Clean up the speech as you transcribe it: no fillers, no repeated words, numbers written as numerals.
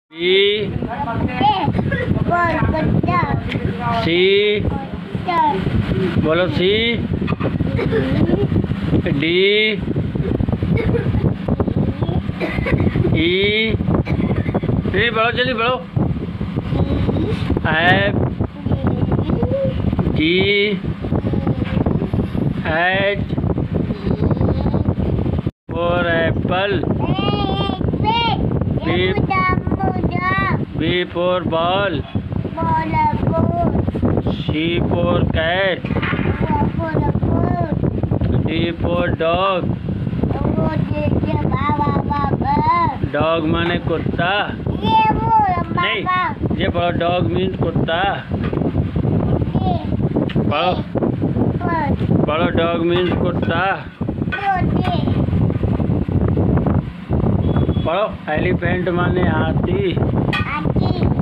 B C बोलो C D E बढ़ो जल्दी बढ़ो F G H for apple B for ball C for cat D for dog dog माने कुत्ता नहीं ये पढ़ो डॉग मीन्स कुत्ता पढ़ो डॉग मीन्स कुत्ता पढ़ो एलिफेंट माने हाथी